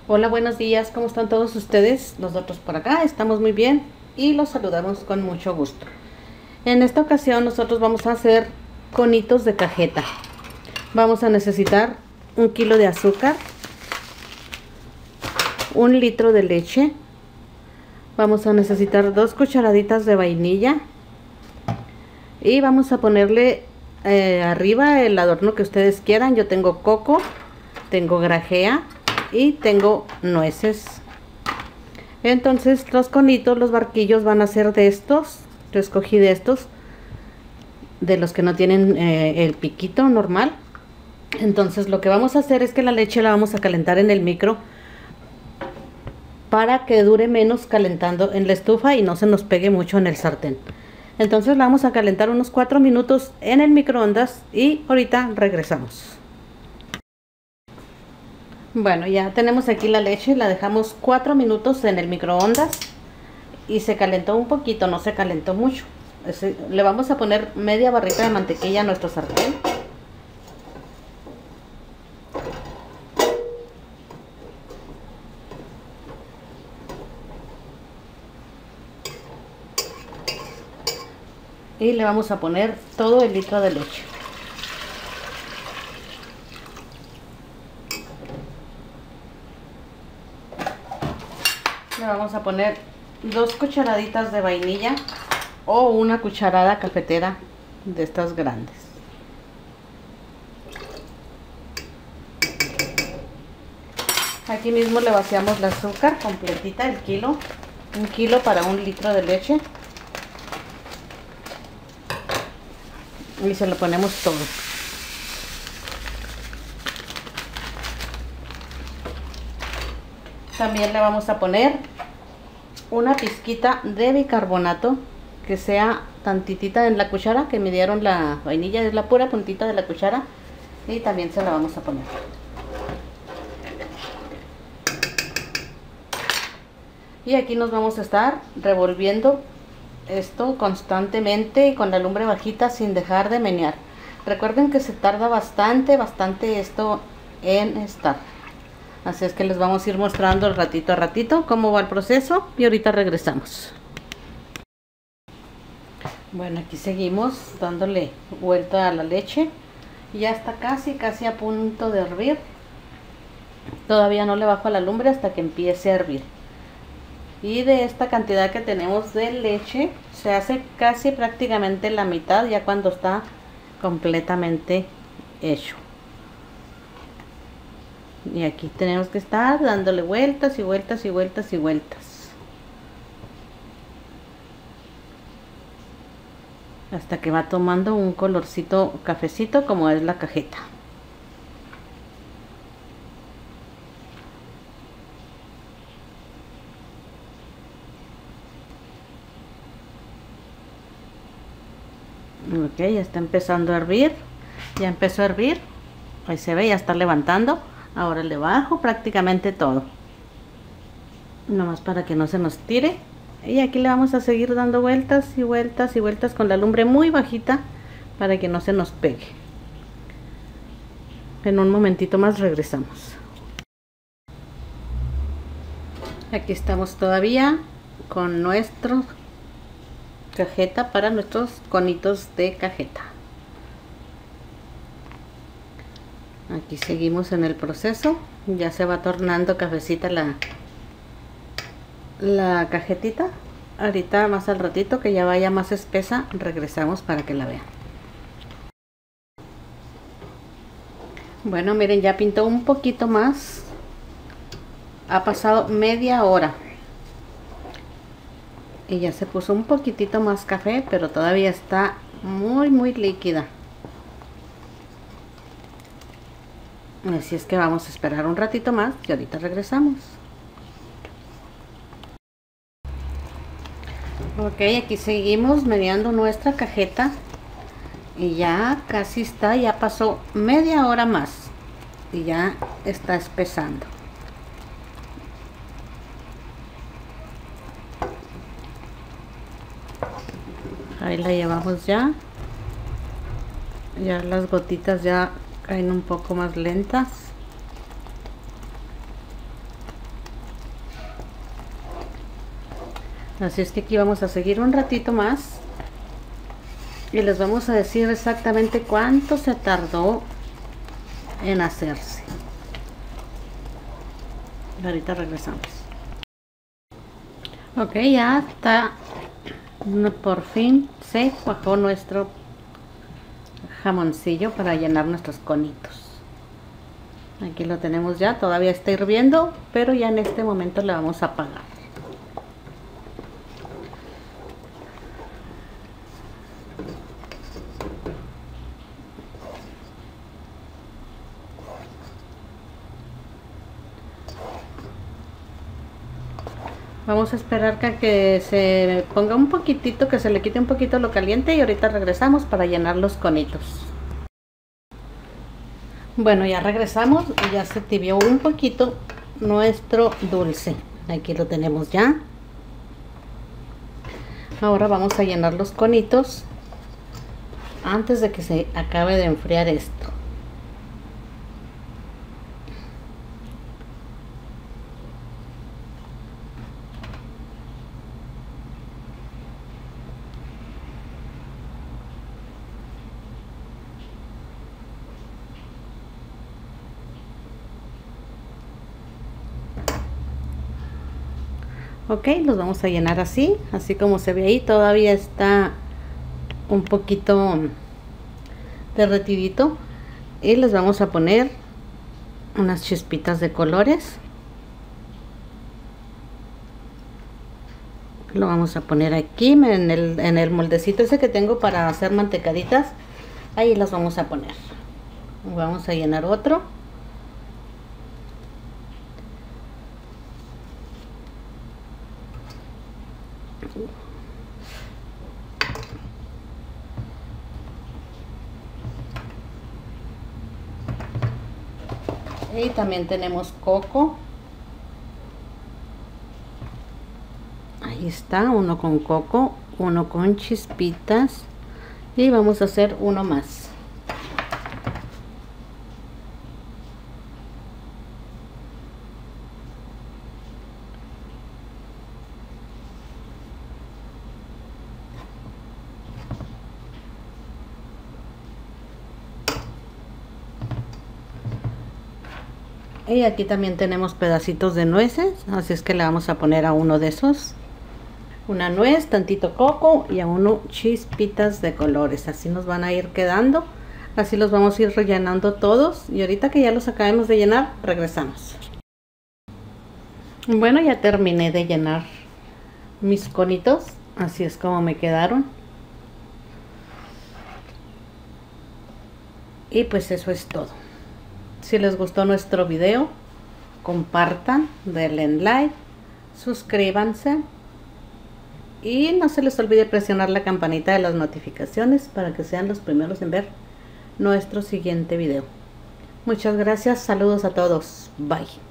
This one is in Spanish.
Hola, buenos días, ¿cómo están todos ustedes? Nosotros por acá estamos muy bien y los saludamos con mucho gusto. En esta ocasión nosotros vamos a hacer conitos de cajeta. Vamos a necesitar 1 kilo de azúcar, 1 litro de leche, vamos a necesitar 2 cucharaditas de vainilla y vamos a ponerle arriba el adorno que ustedes quieran. Yo tengo coco, tengo grajea y tengo nueces. Entonces los conitos, los barquillos van a ser de estos. Yo escogí de estos, de los que no tienen el piquito normal. Entonces lo que vamos a hacer es que la leche la vamos a calentar en el micro para que dure menos calentando en la estufa y no se nos pegue mucho en el sartén. Entonces la vamos a calentar unos 4 minutos en el microondas y ahorita regresamos. Bueno, ya tenemos aquí la leche, la dejamos 4 minutos en el microondas y se calentó un poquito, no se calentó mucho. Le vamos a poner media barrita de mantequilla a nuestro sartén. Y le vamos a poner todo el litro de leche. Le vamos a poner 2 cucharaditas de vainilla o 1 cucharada cafetera de estas grandes. Aquí mismo le vaciamos el azúcar completita, el kilo. 1 kilo para 1 litro de leche. Y se lo ponemos todo. También le vamos a poner una pizquita de bicarbonato, que sea tantitita en la cuchara que me dieron la vainilla, es la pura puntita de la cuchara, y también se la vamos a poner. Y aquí nos vamos a estar revolviendo esto constantemente y con la lumbre bajita sin dejar de menear. Recuerden que se tarda bastante esto en estar. Así es que les vamos a ir mostrando ratito a ratito cómo va el proceso y ahorita regresamos. Bueno, aquí seguimos dándole vuelta a la leche. Ya está casi a punto de hervir. Todavía no le bajo a la lumbre hasta que empiece a hervir. Y de esta cantidad que tenemos de leche se hace casi prácticamente la mitad ya cuando está completamente hecho. Y aquí tenemos que estar dándole vueltas y vueltas y vueltas y vueltas hasta que va tomando un colorcito cafecito como es la cajeta. Ok, ya está empezando a hervir. Ya empezó a hervir. Ahí se ve, ya está levantando. Ahora le bajo prácticamente todo, nomás para que no se nos tire. Y aquí le vamos a seguir dando vueltas y vueltas y vueltas con la lumbre muy bajita para que no se nos pegue. En un momentito más regresamos. Aquí estamos todavía con nuestra cajeta para nuestros conitos de cajeta. Aquí seguimos en el proceso. Ya se va tornando cafecita la cajetita. Ahorita más al ratito que ya vaya más espesa regresamos para que la vean. Bueno, miren, ya pintó un poquito más. Ha pasado media hora y ya se puso un poquitito más café, pero todavía está muy líquida. Así es que vamos a esperar un ratito más y ahorita regresamos. Ok, aquí seguimos meneando nuestra cajeta y ya casi está, ya pasó media hora más y ya está espesando. Ahí la llevamos ya las gotitas ya caen un poco más lentas. Así es que aquí vamos a seguir un ratito más y les vamos a decir exactamente cuánto se tardó en hacerse. Y ahorita regresamos. Ok, ya está. Por fin se cuajó nuestro jamoncillo para llenar nuestros conitos. Aquí lo tenemos ya, todavía está hirviendo, pero ya en este momento le vamos a apagar. Vamos a esperar que se ponga un poquitito, que se le quite un poquito lo caliente y ahorita regresamos para llenar los conitos. Bueno, ya regresamos y ya se tibió un poquito nuestro dulce. Aquí lo tenemos ya. Ahora vamos a llenar los conitos antes de que se acabe de enfriar esto. Ok, los vamos a llenar así como se ve ahí. Todavía está un poquito derretidito y les vamos a poner unas chispitas de colores. Lo vamos a poner aquí en el moldecito ese que tengo para hacer mantecaditas. Ahí las vamos a poner. Vamos a llenar otro. Y también tenemos coco. Ahí está, uno con coco, uno con chispitas. Y vamos a hacer uno más. Y aquí también tenemos pedacitos de nueces, así es que le vamos a poner a uno de esos una nuez, tantito coco y a uno chispitas de colores. Así nos van a ir quedando, así los vamos a ir rellenando todos y ahorita que ya los acabemos de llenar, regresamos. Bueno, ya terminé de llenar mis conitos, así es como me quedaron. Y pues eso es todo. Si les gustó nuestro video, compartan, denle like, suscríbanse y no se les olvide presionar la campanita de las notificaciones para que sean los primeros en ver nuestro siguiente video. Muchas gracias, saludos a todos, bye.